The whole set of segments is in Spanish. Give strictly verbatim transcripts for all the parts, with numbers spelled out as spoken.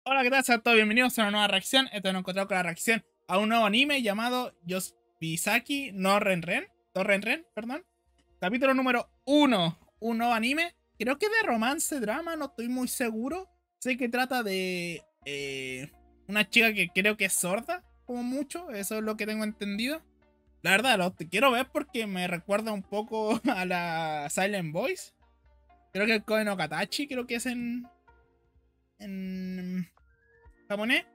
Hola, ¿qué tal? Sean todos bienvenidos a una nueva reacción. Esto nos encontramos con la reacción a un nuevo anime llamado Yospisaki no Renren. No Renren, perdón. Capítulo número uno. Un nuevo anime. Creo que de romance, drama, no estoy muy seguro. Sé que trata de eh, una chica que creo que es sorda, como mucho. Eso es lo que tengo entendido. La verdad, lo quiero ver porque me recuerda un poco a la Silent Voice. Creo que el Koe no Katachi, creo que es en, en japonés.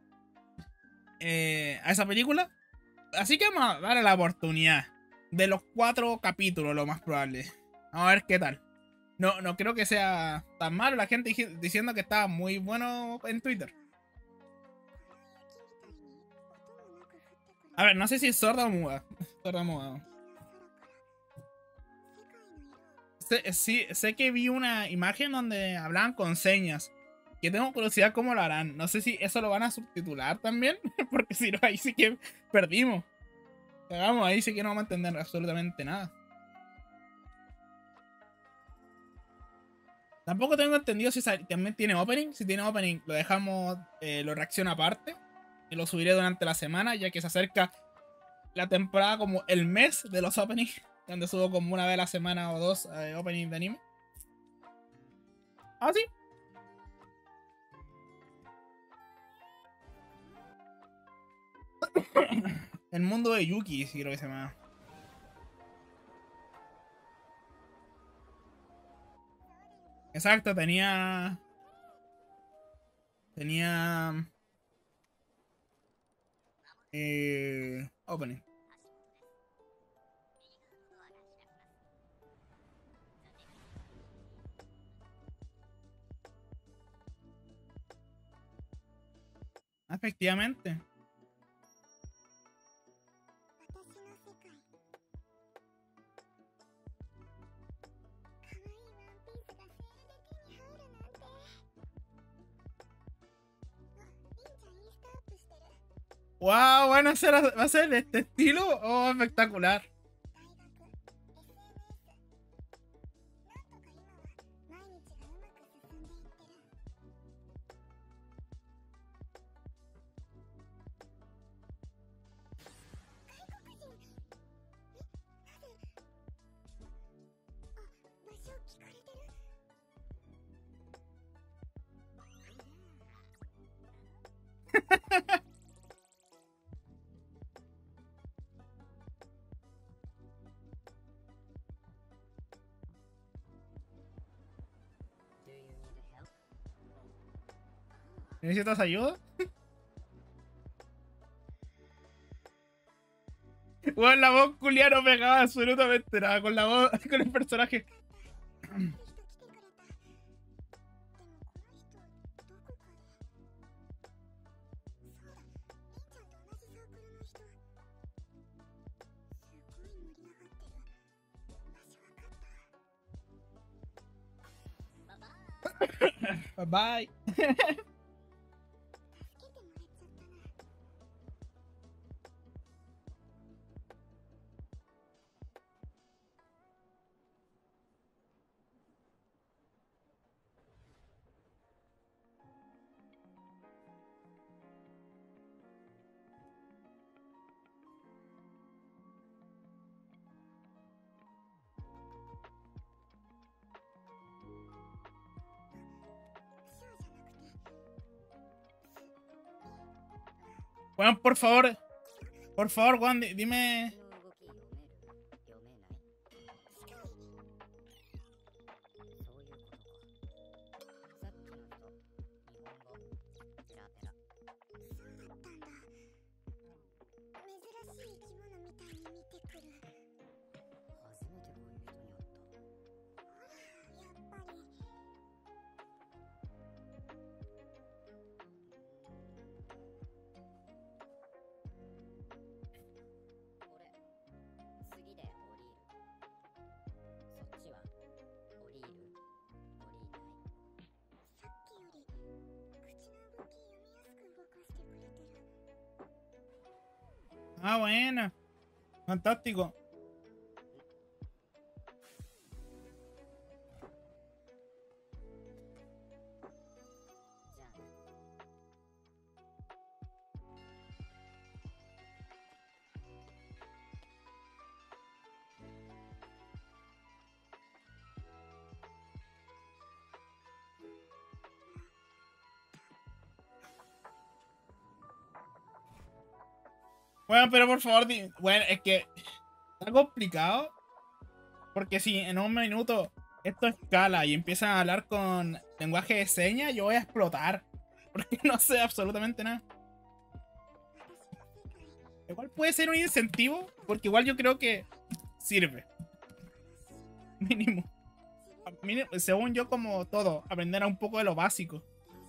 Eh, a esa película. Así que vamos a darle la oportunidad. De los cuatro capítulos, lo más probable. Vamos a ver qué tal. No, no creo que sea tan malo. La gente diciendo que estaba muy bueno en Twitter. A ver, no sé si es sorda o muda. Sorda o muda. Sé, sí, sé que vi una imagen donde hablaban con señas. Que tengo curiosidad cómo lo harán. No sé si eso lo van a subtitular también. Porque si no, ahí sí que perdimos. Hagamos, ahí sí que no vamos a entender absolutamente nada. Tampoco tengo entendido si también tiene opening. Si tiene opening, lo dejamos, eh, lo reacciono aparte. Y lo subiré durante la semana, ya que se acerca la temporada, como el mes de los openings. Donde subo como una vez a la semana o dos eh, openings de anime. Ah, sí. El mundo de Yuki, sí creo que se llama. Exacto, tenía. Tenía. Eh, opening. Efectivamente. Wow, bueno, ¿va a ser de este estilo? Oh, espectacular. ¿Necesitas ayuda? Bueno, la voz culia no pegaba absolutamente nada con la voz, con el personaje. Bye bye. Juan, por favor. Por favor, Juan, dime. Ah, bueno. Fantástico. Bueno, pero por favor, di- bueno, es que está complicado. Porque si en un minuto esto escala y empiezan a hablar con lenguaje de señas, yo voy a explotar. Porque no sé absolutamente nada. Igual puede ser un incentivo, porque igual yo creo que sirve. Mínimo. Mínimo, según yo, como todo, aprender a un poco de lo básico.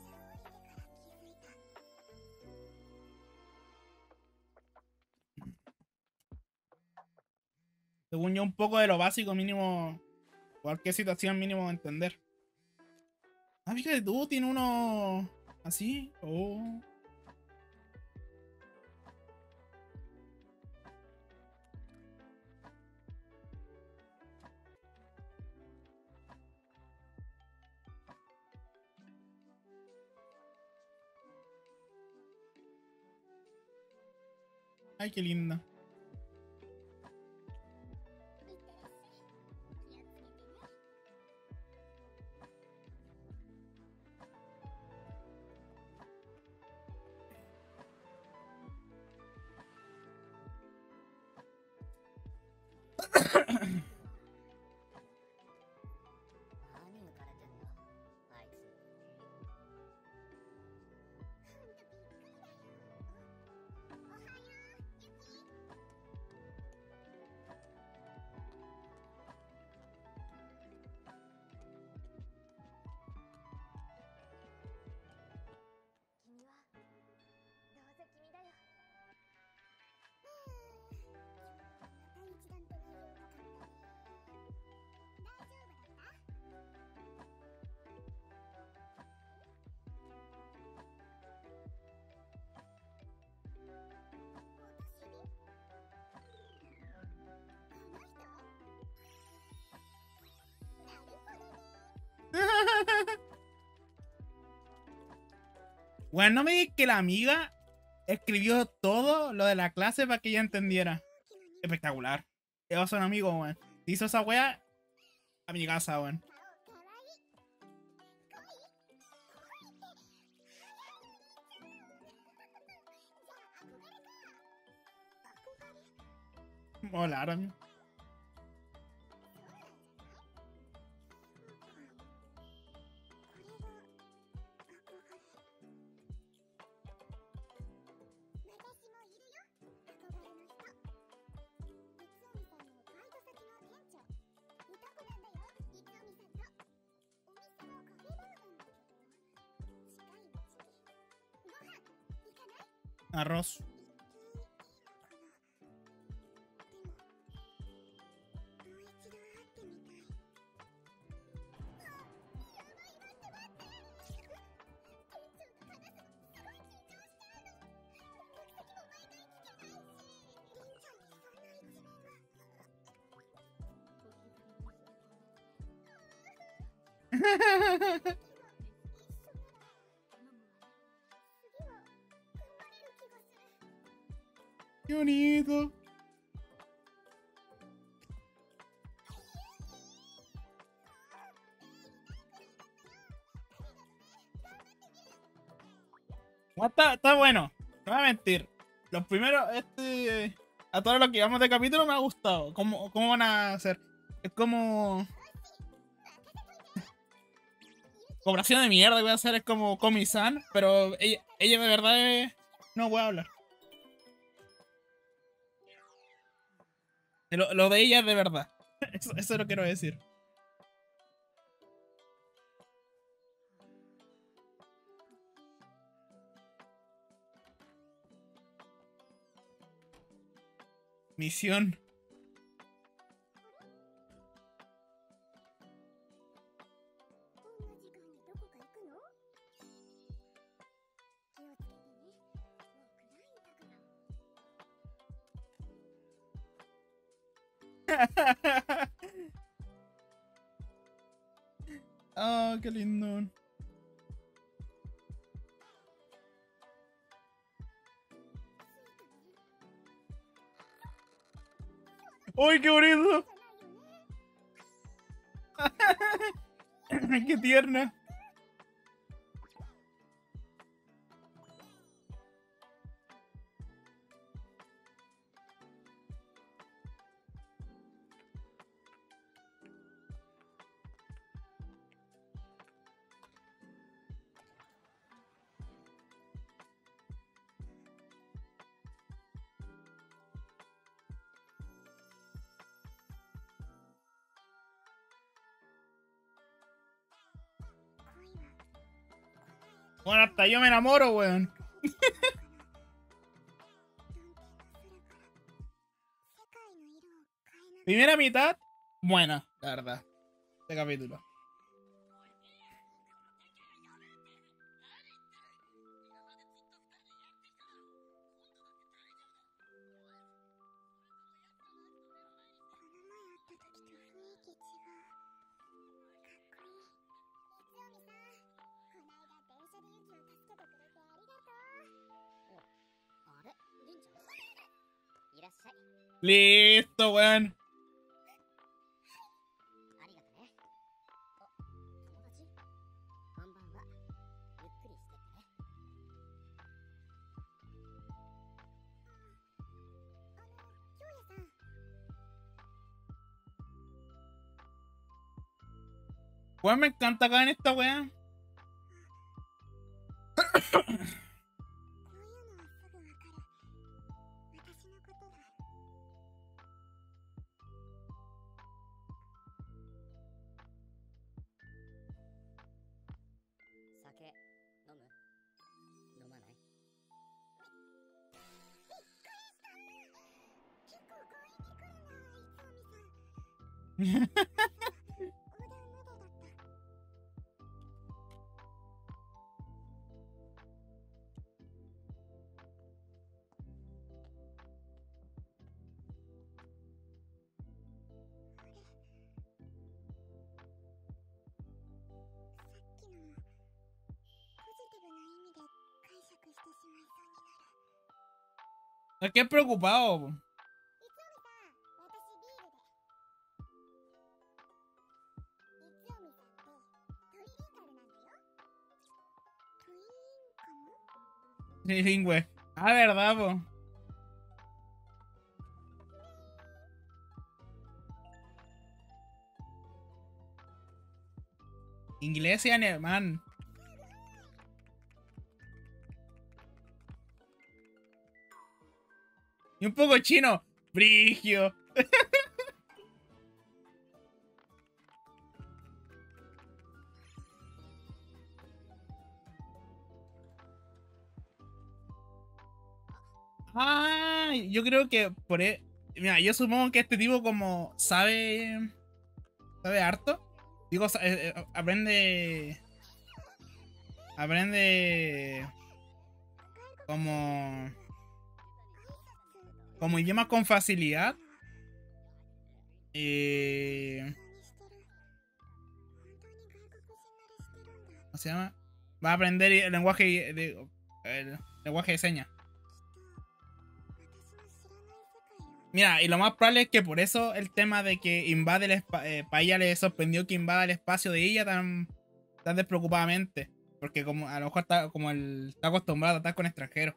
Según yo, un poco de lo básico, mínimo. Cualquier situación, mínimo entender. Ah, fíjate tú, tiene uno así. Oh. Ay, qué linda. Bueno, no me digas que la amiga escribió todo lo de la clase para que ella entendiera. Espectacular. Ellos son amigos, weón. Hizo esa wea a mi casa, weón. Molaron. Arroz. Qué bonito. No, Está, está bueno. No voy a mentir. Los primeros, este. A todo lo que llevamos de capítulo me ha gustado. ¿Cómo, cómo van a hacer? Es como. Cooperación de mierda que voy a hacer es como Komi-san, pero ella, ella de verdad es... No voy a hablar. Lo, lo de ella es de verdad. Eso, eso lo quiero decir. Misión. Oh, qué lindo. ¡Uy, qué bonito! ¡Qué tierna! Bueno, hasta yo me enamoro, weón. Primera mitad, buena, la verdad. Este capítulo. Listo, weón. Weón, me encanta acá en esta weá. Es que es preocupado. Po. Trilingüe. Ah, verdad, po. Inglés y alemán. Y un poco chino. Brigio. Ah, yo creo que por e... Mira, yo supongo que este tipo como sabe... Sabe harto. Digo, eh, eh, aprende... Aprende... Como... Como idioma con facilidad. Eh... ¿Cómo se llama? Va a aprender el lenguaje de... El lenguaje de señas. Mira, y lo más probable es que por eso el tema de que invade el espacio, eh, para ella le sorprendió que invada el espacio de ella tan, tan despreocupadamente. Porque como a lo mejor está, como él está acostumbrado a tratar con extranjeros.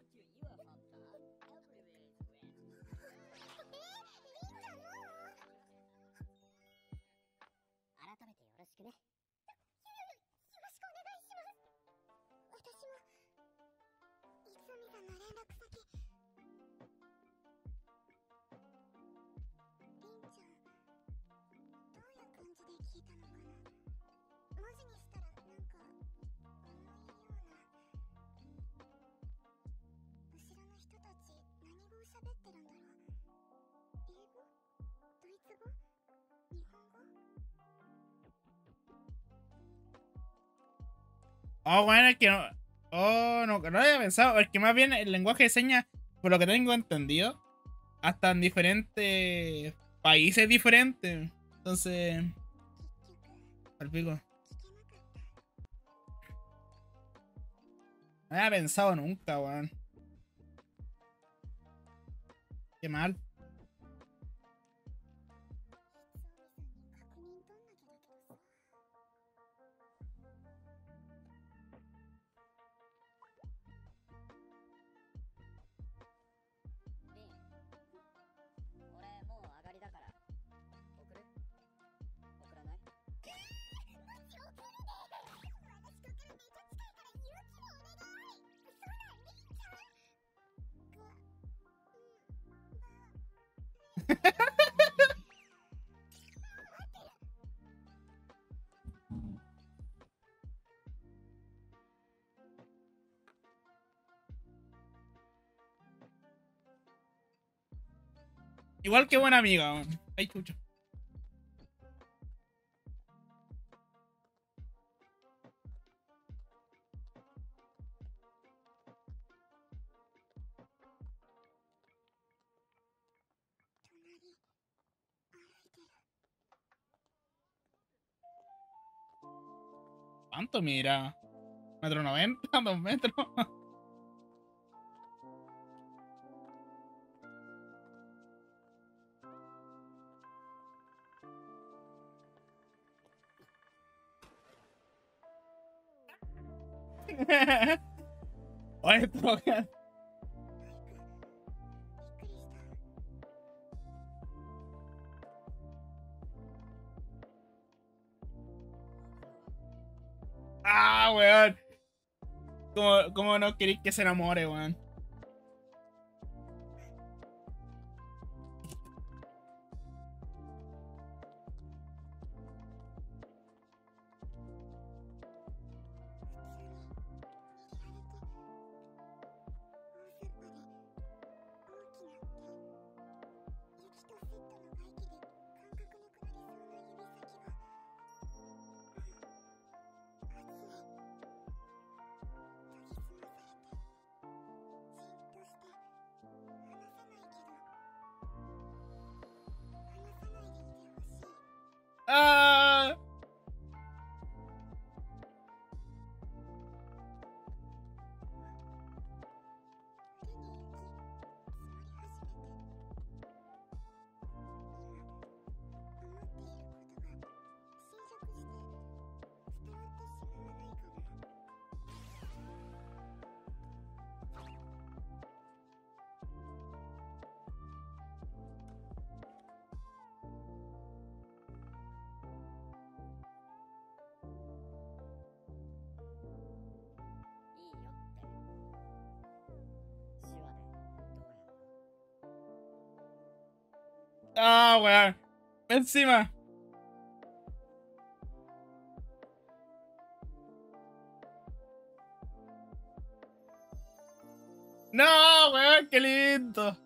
Oh, bueno, es que no. Oh, no, no lo había pensado. Es que más bien el lenguaje de señas, por lo que tengo entendido, hasta en diferentes países diferentes. Entonces. Al pico. No había pensado nunca, weón. Qué mal. Igual que buena amiga, weón. Ay, chucho. ¿Cuánto mira? ¿Metro noventa? ¿Dos metros? Oye, toca. Ah, weón. ¿Cómo, cómo no queréis que se enamore, weón? Ah. Ah, weón. Encima. No, weón, qué lindo.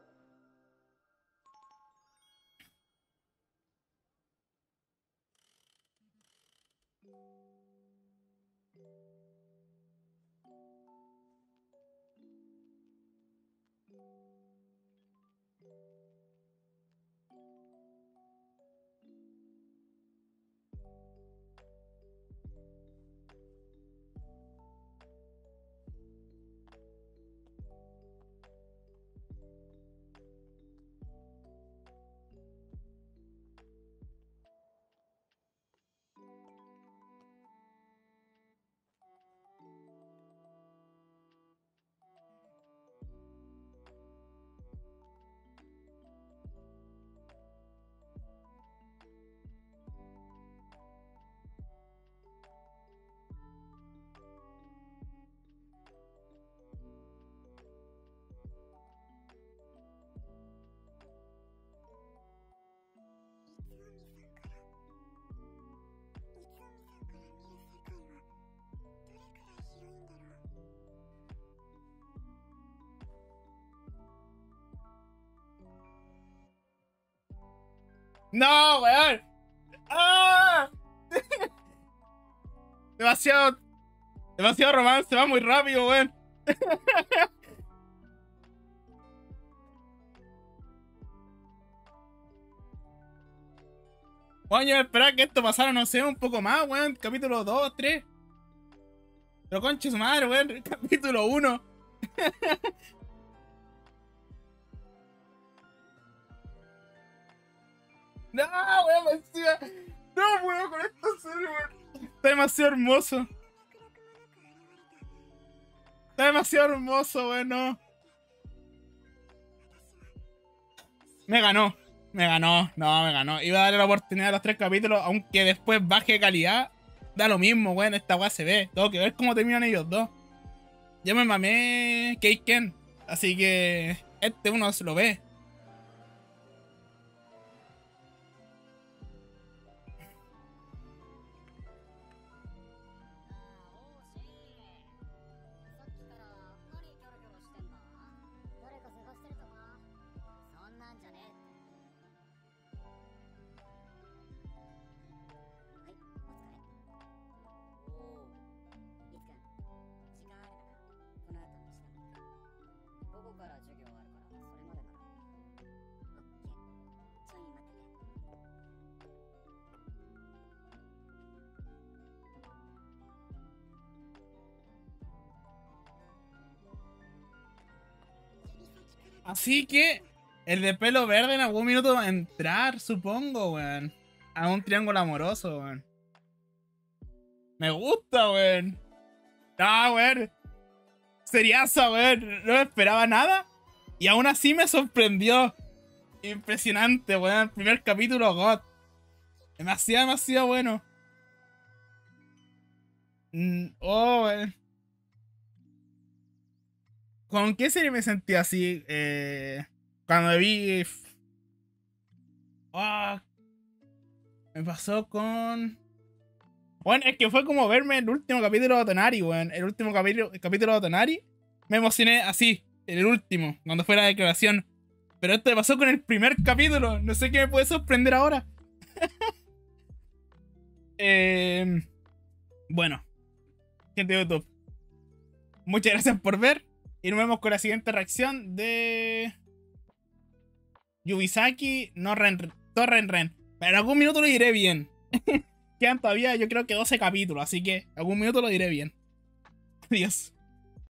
No, weón. ¡Ah! Demasiado. Demasiado romance, va muy rápido, weón. Coño, esperar que esto pasara, no sé, un poco más, weón. Capítulo dos, tres. Pero conche su madre, weón. Capítulo uno. No, weón, encima. No puedo con esto, en serio, weón. Está demasiado hermoso. Está demasiado hermoso, weón, no. Me ganó. Me ganó. No, me ganó. Iba a darle la oportunidad a los tres capítulos, aunque después baje de calidad. Da lo mismo, weón. Esta weá se ve. Tengo que ver cómo terminan ellos dos. Ya me mamé Keiken. Así que este uno se lo ve. Así que el de pelo verde en algún minuto va a entrar, supongo, weón. A un triángulo amoroso, weón. Me gusta, weón. Ah, weón. Seriaza, weón. No me esperaba nada. Y aún así me sorprendió. Impresionante, weón. Primer capítulo, God. Demasiado, demasiado bueno. Mm, oh, weón. ¿Con qué serie me sentí así? Eh, cuando vi... Ah, me pasó con... Bueno, es que fue como verme el último capítulo de Otonari, weón. El último capítulo, el capítulo de Otonari. Me emocioné así, el último, cuando fue la declaración. Pero esto me pasó con el primer capítulo. No sé qué me puede sorprender ahora. eh, bueno, gente de YouTube, muchas gracias por ver. Y nos vemos con la siguiente reacción de... Yubisaki no Ren, Torren Ren. Pero en algún minuto lo diré bien. Quedan todavía, yo creo que doce capítulos, así que en algún minuto lo diré bien. Adiós.